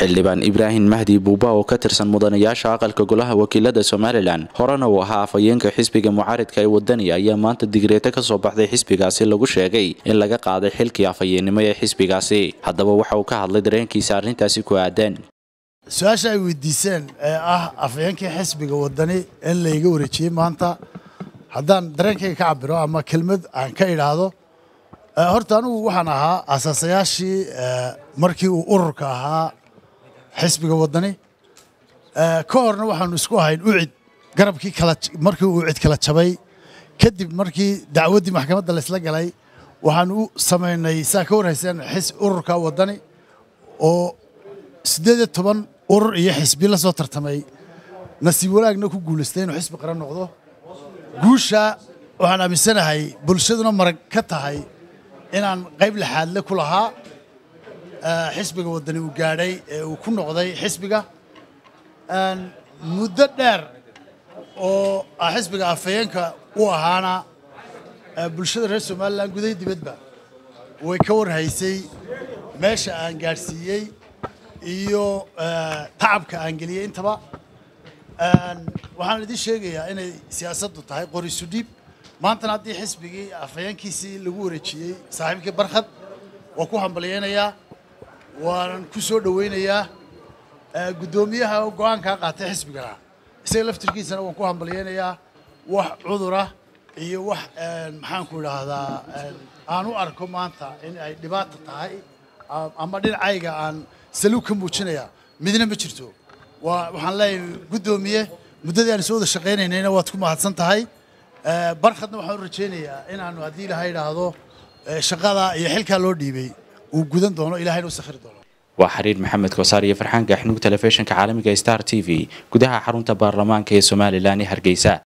xildhibaan Ibrahim Mahdi Buuba oo ka tirsan mudanayaasha aqalka golaha wakiilada Somaliland horena uu ahaa afayeenka xisbiga mucaaradka ee wadaniga ayaa maanta digreeta ka soo baxday xisbigaasi lagu sheegay in laga qaaday xilkii afayeenimo ee xisbigaasi haddaba waxa uu ka hadlay dareenkiisa arrintaasi ku aadan su'aasha ay weydiiseen ee ah afayeenka xisbiga wadani in la iga wareejiyay maanta haddaan dareenkayga ka cabiro ama kelmad aan ka idhaahdo horta anigu waxaan ahaa asaasayaashii markii uu ururka ahaa xisbiga wadani ka horna waxaanu isku ahayn ucid garabkii kala markii uu ucid kala jabay kadib markii dacwaddii maxkamadda la isla galay waxaanu u samaynay saa ka warhayseen ururka wadani oo 18 urur iyo xisbi la soo tartamay nasiib wanaagna ku guuleystay inuu xisbi qaran noqdo guusha waxaan aaminsanahay bulshaduna marag ka tahay inaan qayb laxaadle ku lahaa xisbiga wadani uu gaadhay ee uu ku noqday xisbiga muddo dheer oo xisbiga afayeenka u ahaana bulshada reer Somaliland gudaha dibadba way ka warhaysay meesha aan gaarsiiyey iyo tacabka aan geliyay intaba waxaan idin sheegayaa inay siyaasaddu tahay qori isu dhiib maanta haddii xisbigii afayeenkiisii lagu wareejiyey saaxiibkii barkhad waa ku hambaliyeynayaa waan ku soo dhaweynayaa guddoomiyaha go'aanka qaatay xisbigana isaga laftirkiisana waan ku hambaliyeynayaa wax cudura iyo wax maxaan ku idhaahdaa aan u arko maanta in ay dhibaato tahay ama dhinacayga aan saluug ka muujinaya midna ma jirto waxaan leeyahay guddoomiye muddadii aan soo wada shaqaynaynayna waad ku mahadsan tahay barkhadna waxaan u rajaynayaa inaanu haddii ilaahay idhaahdo shaqada iyo xilkaa loo dhiibay uu gudan doono ilaahayna u sakhiri doono waa xiriir maxamed kosaar iyo farxaan gaxnuug telefishinka caalamiga Star TV gudaha xarunta baarlamaanka ee Somaliland ee Hargeysa